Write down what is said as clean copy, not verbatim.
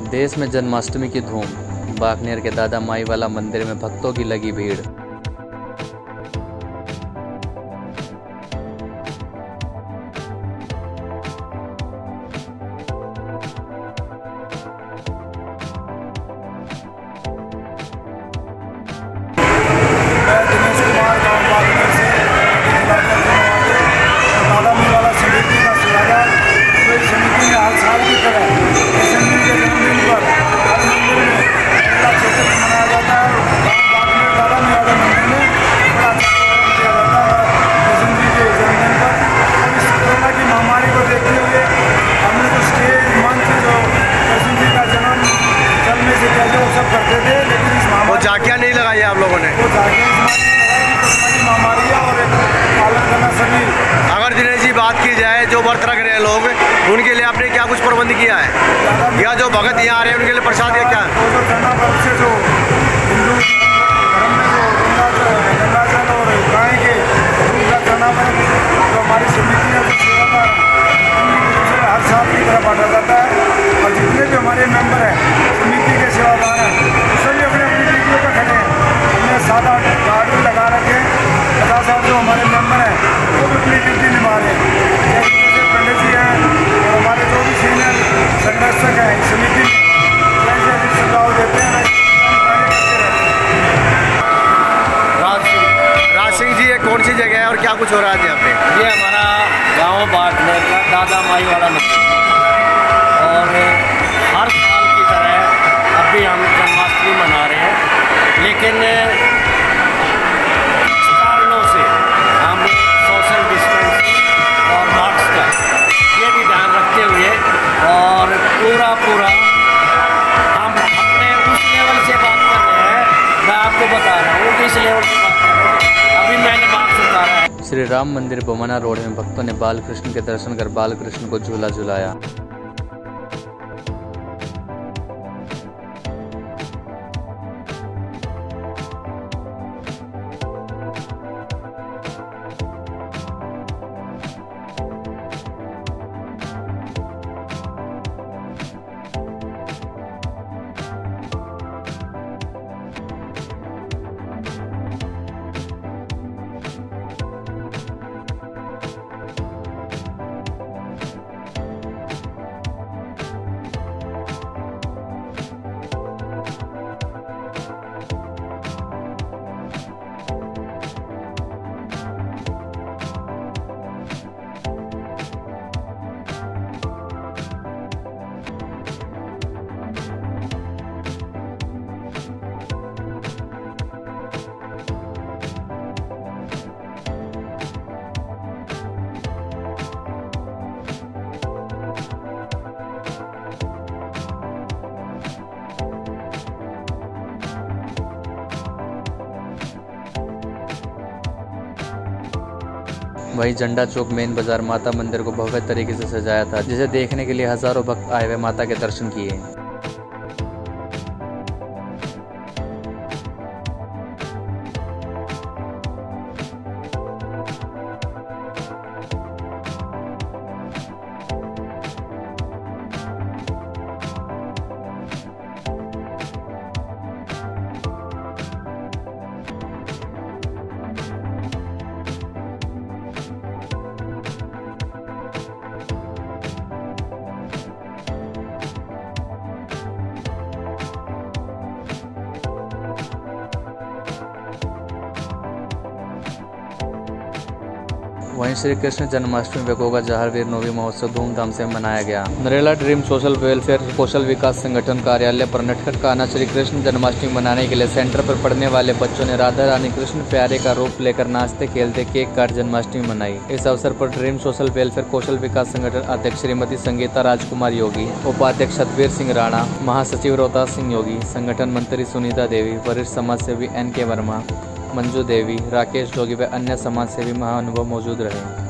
देश में जन्माष्टमी की धूम। बागनेर के दादा माई वाला मंदिर में भक्तों की लगी भीड़। झांकियाँ नहीं लगाई आप लोगों ने? अगर दिनेश जी बात की जाए, जो व्रत रख रहे हैं लोग, उनके लिए आपने क्या कुछ प्रबंध किया है, या जो भगत यहाँ आ रहे हैं उनके लिए प्रसाद या क्या? हमारी समिति में हर साल की तरह बांटा जाता है और जितने भी हमारे मेंबर हैं, समिति के सेवादार हैं, सभी अपने अपनी ड्यूटियों पर खड़े हैं। हमने 7-8 गार्ड भी लगा रखे हैं। 50 जो हमारे मेंबर हैं वो भी अपनी ड्यूटी निभा रहे हैं। जैसे पंडित जी हैं और हमारे जो भी सीनियर संरक्षक हैं समिति में जैसे सुझाव देते हैं। राज सिंह जी, ये कौन सी जगह है और क्या कुछ हो रहा है यहाँ पे? ये हमारा गांव बागनेर का दादा माई वाला मंदिर, और हर साल की तरह अब भी हम जन्माष्टमी मना रहे हैं, लेकिन कारणों से हम सोशल डिस्टेंसिंग और मास्क का ये भी ध्यान रखते हुए और पूरा हम अपने उस लेवल से बात कर रहे हैं। मैं आपको बता रहा हूँ किस लेवल से बात कर रहा हूँ, अभी मैंने बात सुना है। श्री राम मंदिर बमना रोड में भक्तों ने बालकृष्ण के दर्शन कर बालकृष्ण को झूला झुलाया। वहीं झंडा चौक मेन बाजार माता मंदिर को भव्य तरीके से सजाया था, जिसे देखने के लिए हजारों भक्त आए हुए माता के दर्शन किए। वहीं श्री कृष्ण जन्माष्टमी व गोगा जहारवीर नोवी महोत्सव धूमधाम से मनाया गया। Narela Dream Social Welfare Kaushal Vikas Sangathan कार्यालय पर नटखट का आना श्री कृष्ण जन्माष्टमी मनाने के लिए सेंटर पर पढ़ने वाले बच्चों ने राधा रानी कृष्ण प्यारे का रूप लेकर नाचते खेलते केक काट जन्माष्टमी मनाई। इस अवसर पर Dream Social Welfare Kaushal Vikas Sangathan अध्यक्ष श्रीमती संगीता राजकुमार योगी, उपाध्यक्ष सतवीर सिंह राणा, महासचिव रोहतास सिंह योगी, संगठन मंत्री सुनीता देवी, वरिष्ठ समाज सेवी NK वर्मा, मंजू देवी, राकेश जोगी व अन्य समाज सेवी महानुभाव मौजूद रहे।